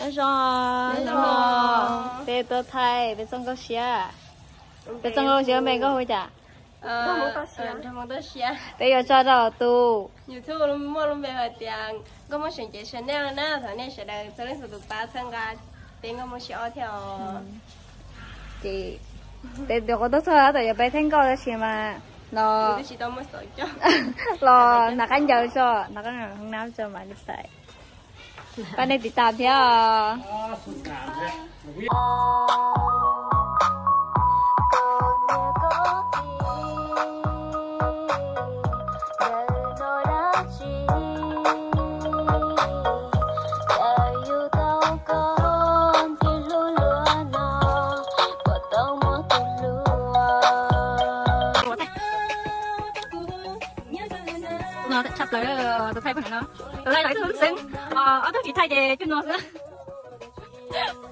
rồi về tôi thay về xong có xía về xong có xía mình có hồi chả không có xía bây giờ cho đầu tu YouTube luôn mua luôn về hỏi tiền có một sản chế Chanel nè thằng này sẽ đang cho nên sử dụng 3 tháng ga tiền có một xíu theo chị để được có tốt thôi tại giờ bé thanh cao đó chị mà nó chỉ tao mới sợ cho lo nãy anh giờ cho nãy anh không nắm cho mà đi tại cái này thì tạm theo sắp tới tôi thay phần nó tôi thay lại thương sinh tôi chỉ thay về cho nó nữa